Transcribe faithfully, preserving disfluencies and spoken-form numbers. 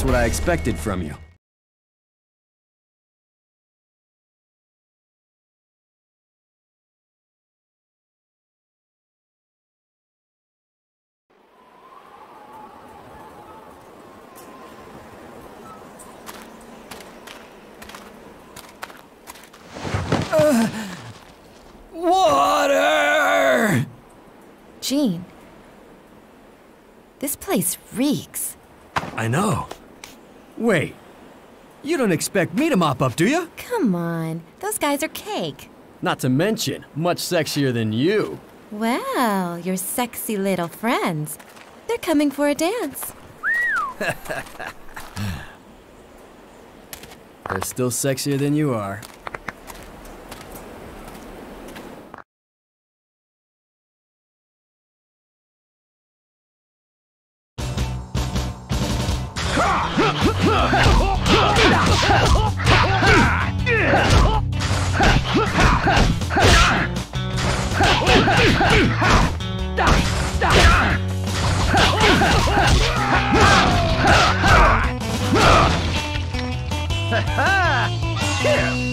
That's what I expected from you. Uh, water! Gene, this place reeks. I know. Wait, you don't expect me to mop up, do you? Come on, those guys are cake. Not to mention, much sexier than you. Well, your sexy little friends. They're coming for a dance. They're still sexier than you are. Here!